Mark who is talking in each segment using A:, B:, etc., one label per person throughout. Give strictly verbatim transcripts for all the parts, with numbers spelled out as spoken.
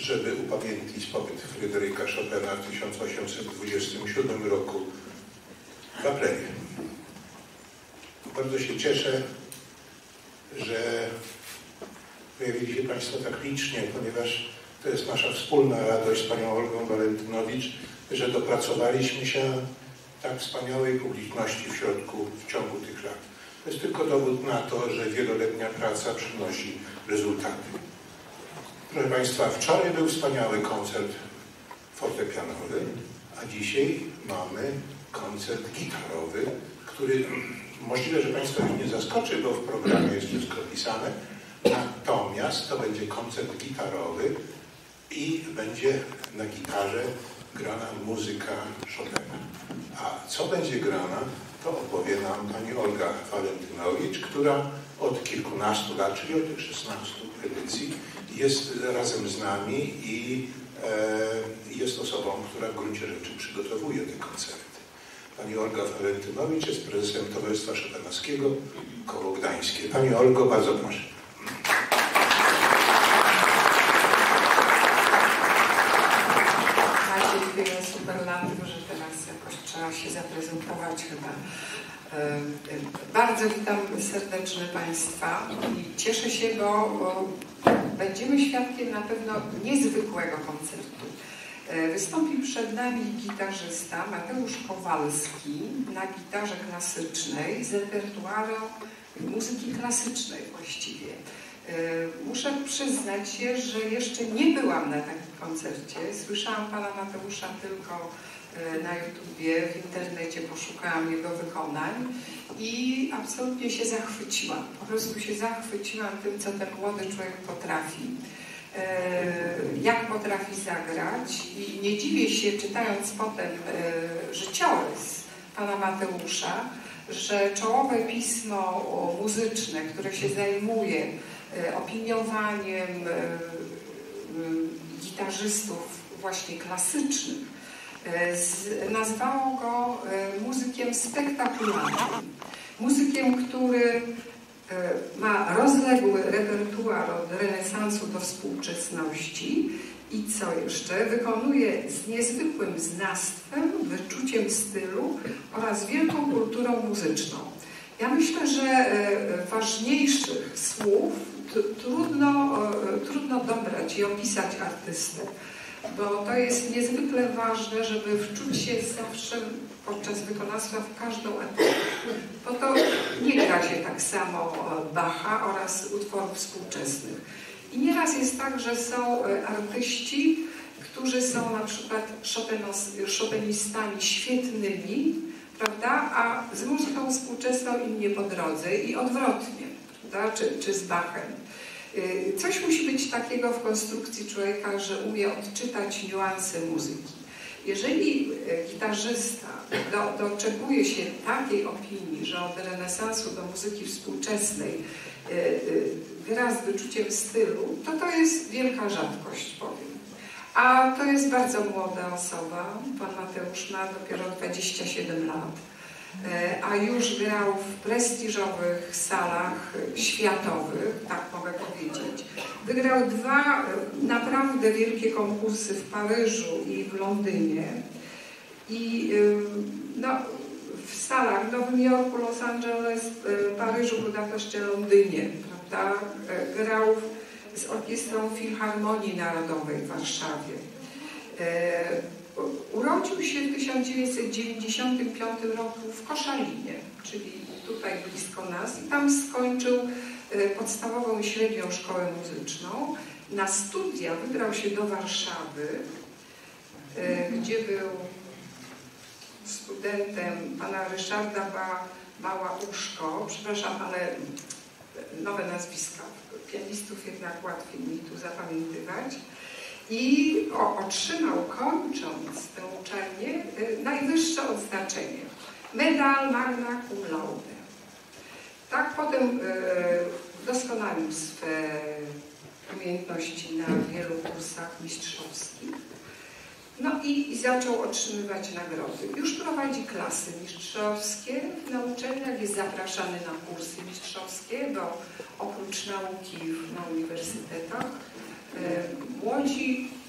A: żeby upamiętnić pobyt Fryderyka Chopina w tysiąc osiemset dwudziestym siódmym roku w Aplewie. Bardzo się cieszę, że pojawili się Państwo tak licznie, ponieważ to jest nasza wspólna radość z Panią Olgą Walentynowicz, że dopracowaliśmy się tak wspaniałej publiczności w środku, w ciągu tych lat. To jest tylko dowód na to, że wieloletnia praca przynosi rezultaty. Proszę Państwa, wczoraj był wspaniały koncert fortepianowy, a dzisiaj mamy koncert gitarowy, który możliwe, że Państwa już nie zaskoczy, bo w programie jest wszystko opisane. Natomiast to będzie koncert gitarowy i będzie na gitarze grana muzyka Chopina. A co będzie grana, to opowie nam pani Olga Walentynowicz, która od kilkunastu lat, czyli od tych szesnastu edycji, jest razem z nami i e, jest osobą, która w gruncie rzeczy przygotowuje te koncerty. Pani Olga Walentynowicz jest prezesem Towarzystwa Chopinowskiego Koło Gdańskie. Pani Olgo, bardzo proszę.
B: Tyle superlatów, że teraz jakoś trzeba się zaprezentować chyba. Bardzo witam serdecznie Państwa i cieszę się, bo, bo będziemy świadkiem na pewno niezwykłego koncertu. Wystąpi przed nami gitarzysta Mateusz Kowalski na gitarze klasycznej z repertuaru muzyki klasycznej właściwie. Muszę przyznać się, że jeszcze nie byłam na takim koncercie. Słyszałam pana Mateusza tylko na YouTubie, w internecie poszukałam jego wykonań i absolutnie się zachwyciłam. Po prostu się zachwyciłam tym, co ten młody człowiek potrafi. Jak potrafi zagrać i nie dziwię się, czytając potem życiorys pana Mateusza, że czołowe pismo muzyczne, które się zajmuje opiniowaniem gitarzystów właśnie klasycznych, nazwało go muzykiem spektakularnym. Muzykiem, który ma rozległy repertuar od renesansu do współczesności i co jeszcze, wykonuje z niezwykłym znawstwem, wyczuciem stylu oraz wielką kulturą muzyczną. Ja myślę, że ważniejszych słów trudno, trudno dobrać i opisać artystę, bo to jest niezwykle ważne, żeby wczuć się zawsze podczas wykonawstwa w każdą epokę. Bo to nie gra się tak samo Bacha oraz utworów współczesnych. I nieraz jest tak, że są artyści, którzy są na przykład chopinistami świetnymi, prawda, a z muzyką współczesną im nie po drodze i odwrotnie, prawda, czy, czy z Bachem. Coś musi być takiego w konstrukcji człowieka, że umie odczytać niuanse muzyki. Jeżeli gitarzysta do, doczekuje się takiej opinii, że od renesansu do muzyki współczesnej y, y, gra z wyczuciem stylu, to to jest wielka rzadkość, powiem. A to jest bardzo młoda osoba, pan Mateusz ma dopiero dwadzieścia siedem lat, a już grał w prestiżowych salach światowych, tak mogę powiedzieć. Wygrał dwa naprawdę wielkie konkursy w Paryżu i w Londynie. I no, w salach w Nowym Jorku, Los Angeles, Paryżu, Budapeszcie, Londynie, prawda? Grał z Orkiestrą Filharmonii Narodowej w Warszawie. Urodził się w tysiąc dziewięćset dziewięćdziesiątym piątym roku w Koszalinie, czyli tutaj blisko nas, i tam skończył podstawową i średnią szkołę muzyczną. Na studia wybrał się do Warszawy, gdzie był studentem pana Ryszarda ba Bała-Uszko, przepraszam, ale nowe nazwiska pianistów jednak łatwiej mi tu zapamiętywać. I o, otrzymał, kończąc tę uczelnię, y, najwyższe odznaczenie. Medal magna cum laude. Tak potem y, doskonalił swe umiejętności na wielu kursach mistrzowskich. No i, i zaczął otrzymywać nagrody. Już prowadzi klasy mistrzowskie na uczelniach, jest zapraszany na kursy mistrzowskie, bo oprócz nauki na uniwersytetach młodzi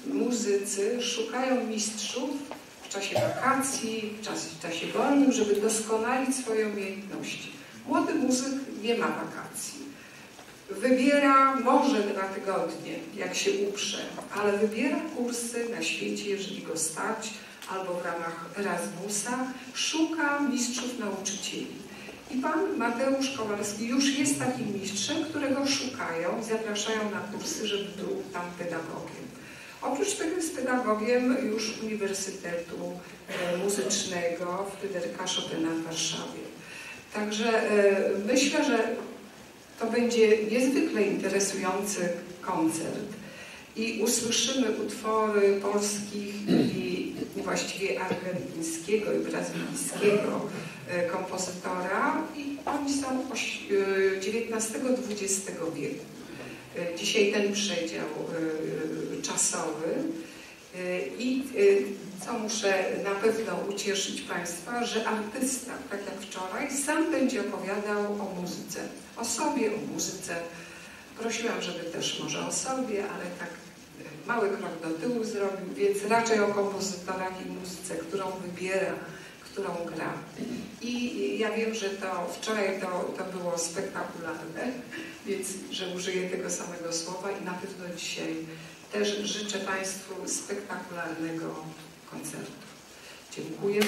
B: muzycy szukają mistrzów w czasie wakacji, w czasie, w czasie wolnym, żeby doskonalić swoje umiejętności. Młody muzyk nie ma wakacji. Wybiera może dwa tygodnie, jak się uprze, ale wybiera kursy na świecie, jeżeli go stać, albo w ramach Erasmusa, szuka mistrzów nauczycieli. I pan Mateusz Kowalski już jest takim mistrzem, którego szukają i zapraszają na kursy, żeby był tam pedagogiem. Oprócz tego jest pedagogiem już Uniwersytetu Muzycznego Fryderyka Chopina w Warszawie. Także myślę, że to będzie niezwykle interesujący koncert i usłyszymy utwory polskich i właściwie argentyńskiego i brazylijskiego kompozytora i oni są dziewiętnastego dwudziestego wieku. Dzisiaj ten przedział czasowy i co muszę na pewno ucieszyć Państwa, że artysta, tak jak wczoraj, sam będzie opowiadał o muzyce, o sobie, o muzyce. Prosiłam, żeby też może o sobie, ale tak mały krok do tyłu zrobił, więc raczej o kompozytorach i muzyce, którą wybiera, którą gra. I ja wiem, że to wczoraj to, to było spektakularne, więc że użyję tego samego słowa i na pewno dzisiaj też życzę Państwu spektakularnego koncertu. Dziękuję.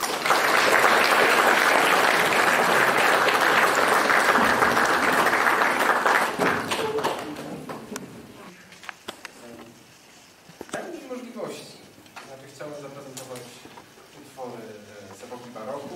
C: Takich możliwości. Znaczy, chciałem zaprezentować utwory z epoki baroku,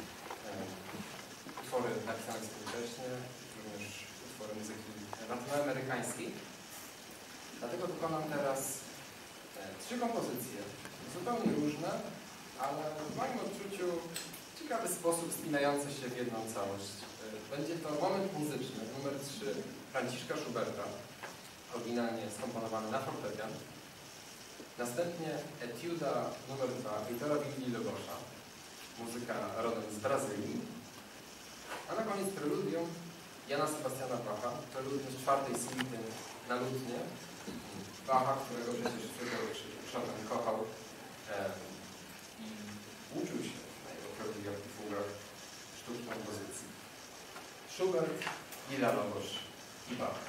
C: utwory napisane współcześnie, również utwory muzyki latynoamerykańskiej. Dlatego wykonam teraz trzy kompozycje, zupełnie różne, ale w moim odczuciu w ciekawy sposób spinające się w jedną całość. Będzie to moment muzyczny numer trzy Franciszka Schuberta, oryginalnie skomponowany na fortepian. Następnie etiuda numer dwa Wiktora Willi-Lebosza, muzyka rodem z Brazylii. A na koniec preludium Jana Sebastiana Bacha, preludium z czwartej suity na lutnię Bacha, którego przecież Fryderyk Chopin kochał e, i uczył się na jego preludiach i fugach sztuk kompozycji. Schubert, Willi-Lebosz i Bach.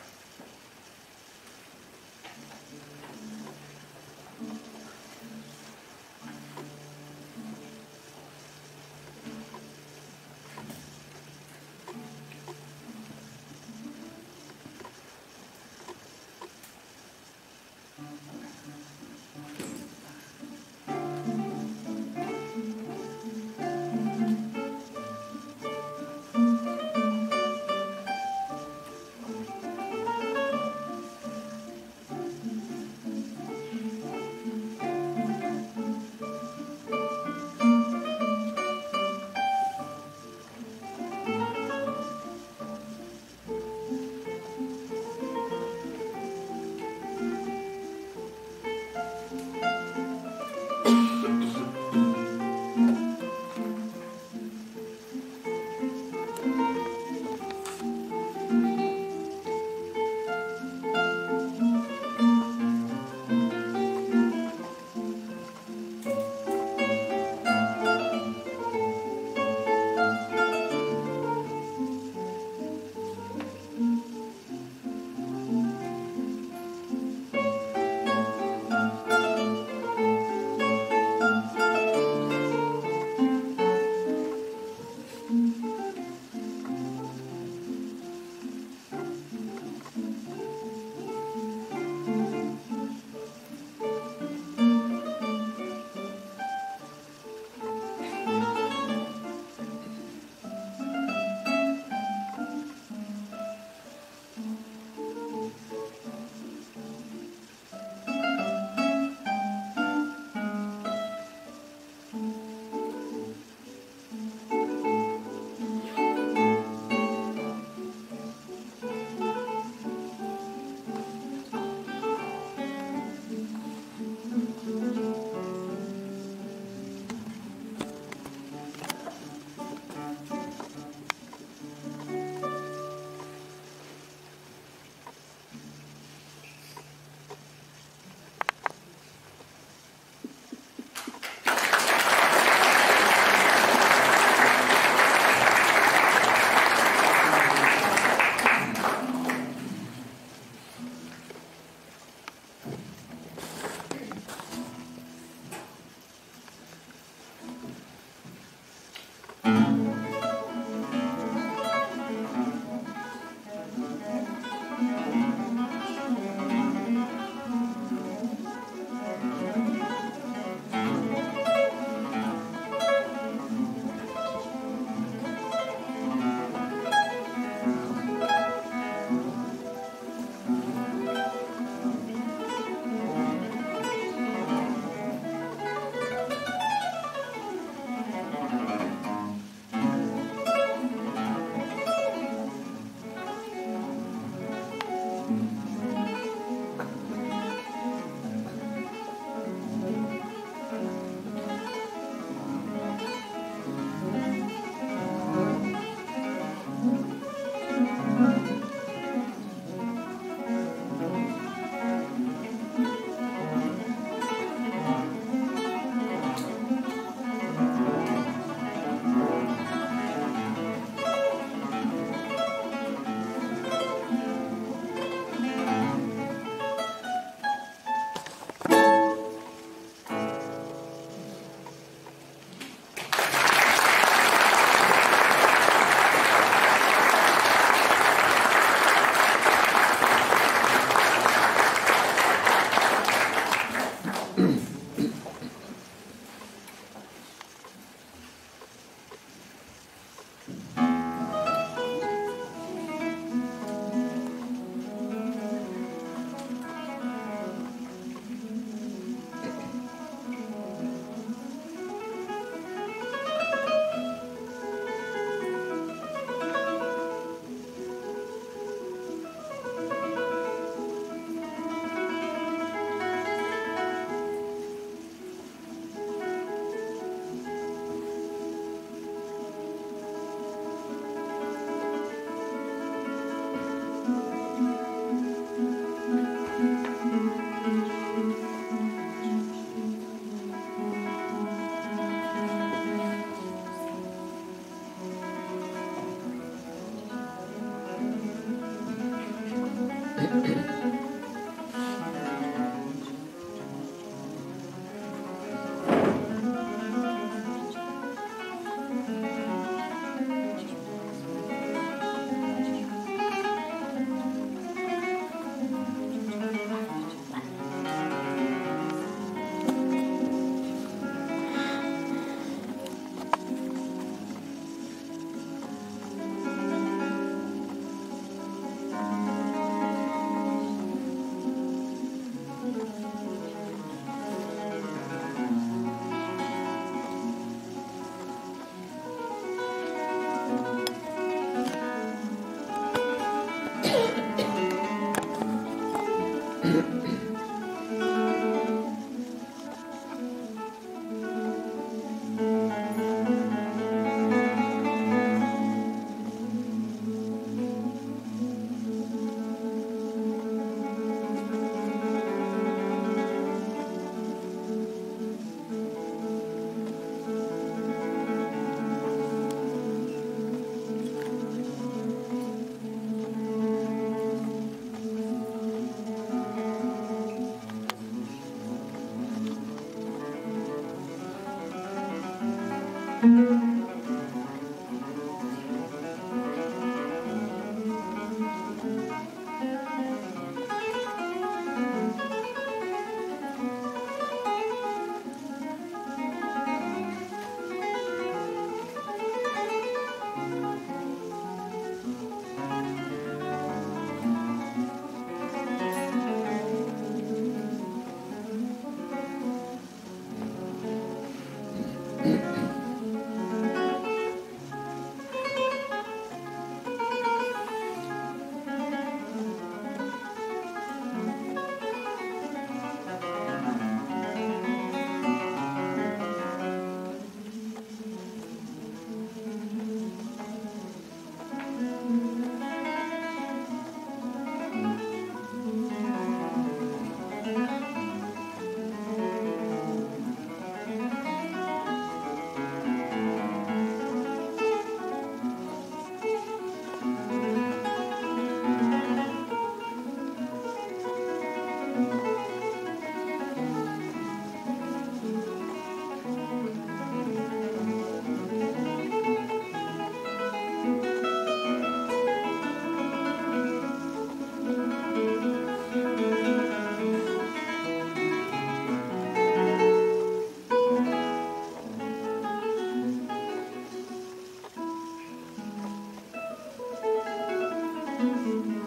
B: Thank you.